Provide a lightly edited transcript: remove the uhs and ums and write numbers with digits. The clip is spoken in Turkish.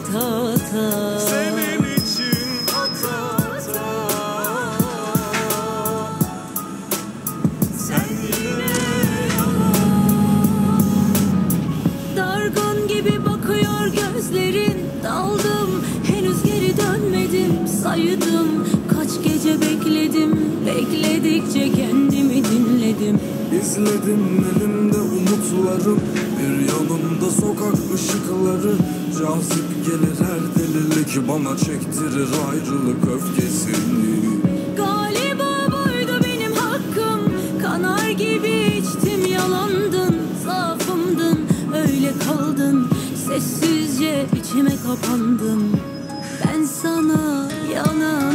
ata ata. Senin için ata ata. Sen yine Dargın gibi bakıyor gözlerin, daldım henüz geri dönmedim. Saydım kaç gece bekledim, bekledikçe kendimi dinledim. İzledim elimde umutlarım, bir yanımda sokak ışıkları. Cazip gelir her delilik, bana çektirir ayrılık öfkesini. Galiba buydu benim hakkım, kanar gibi içtim yalandın. Zaafımdın öyle kaldın, sessizce içime kapandın. Ben sana yana